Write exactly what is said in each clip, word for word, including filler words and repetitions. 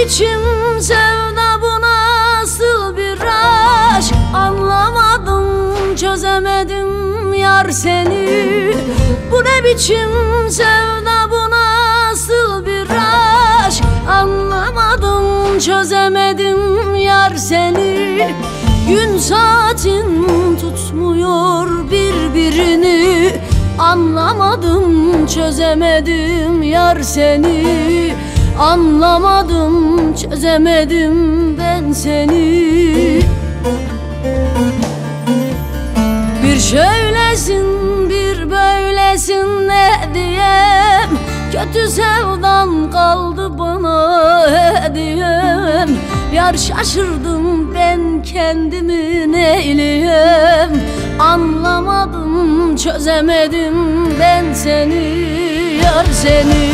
biçim sevda, bu nasıl bir aşk? Anlamadım, çözemedim yar seni. Bu ne biçim sevda, bu nasıl bir aşk? Anlamadım, çözemedim yar seni. Gün saatin tutmuyor birbirini. Anlamadım, çözemedim yar seni. Anlamadım, çözemedim ben seni. Bir şöylesin, bir böylesin, ne diyem? Kötü sevdan kaldı bana hediyem. Yar şaşırdım ben kendimi, neyleyem? Anlamadım, çözemedim ben seni, yar seni.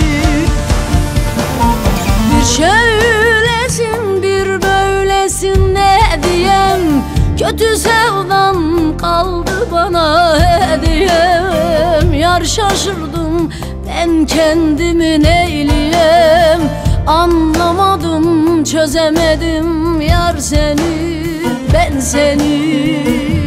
Bir şöylesin, bir böylesin, ne diyem? Kötü sevdan kaldı bana hediyem. Yar şaşırdım ben kendimi, neyleyem? Anlamadım, çözemedim yar seni, ben seni.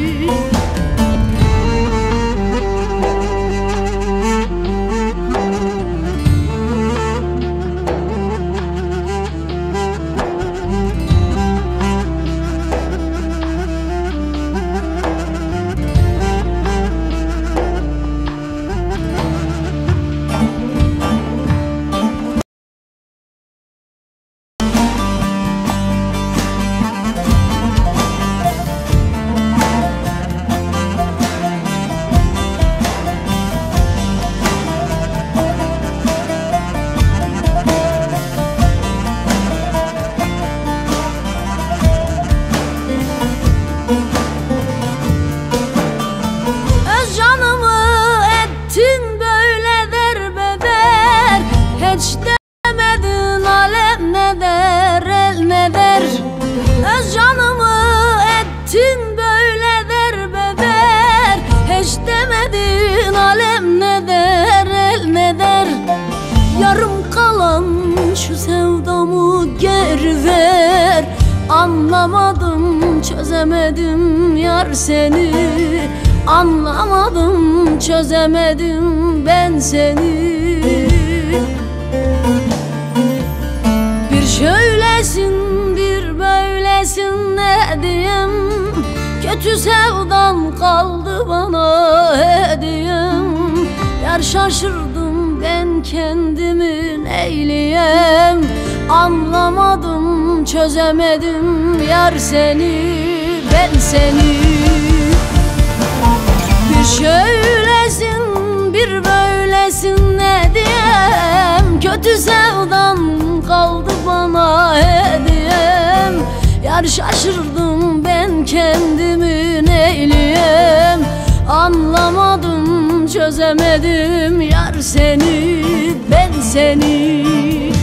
Hiç demedin alem ne der, el ne der? Öz canımı ettin böyle derbeder. Hiç demedin alem ne der, el ne der? Yarım kalan şu sevdamı geri ver. Anlamadım, çözemedim yar seni. Anlamadım, çözemedim ben seni. Bir şöylesin, bir böylesin, ne diyem? Kötü sevdan kaldı bana hediyem. Yar şaşırdım ben kendimi, neyleyem? Anlamadım, çözemedim yar seni, ben seni. Bir şöylesin, bir böylesin, ne diyem? Kötü sevdan kaldı bana hediyem. Yar şaşırdım ben kendimi, neyleyem? Anlamadım, çözemedim yar seni, ben seni.